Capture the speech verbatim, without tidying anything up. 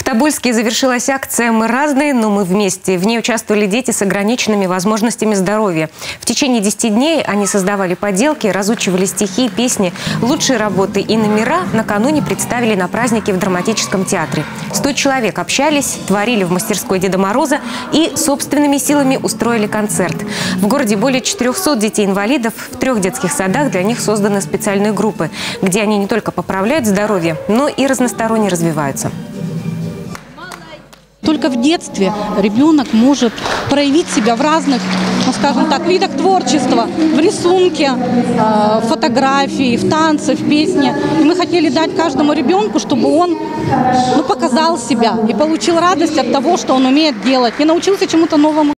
В Тобольске завершилась акция «Мы разные, но мы вместе». В ней участвовали дети с ограниченными возможностями здоровья. В течение десяти дней они создавали поделки, разучивали стихи, песни. Лучшие работы и номера накануне представили на празднике в драматическом театре. Сто человек общались, творили в мастерской Деда Мороза и собственными силами устроили концерт. В городе более четырёхсот детей-инвалидов. В трех детских садах для них созданы специальные группы, где они не только поправляют здоровье, но и разносторонне развиваются. Только в детстве ребенок может проявить себя в разных, ну, скажем так, видах творчества, в рисунке, в фотографии, в танце, в песне. И мы хотели дать каждому ребенку, чтобы он ну, показал себя и получил радость от того, что он умеет делать, и научился чему-то новому.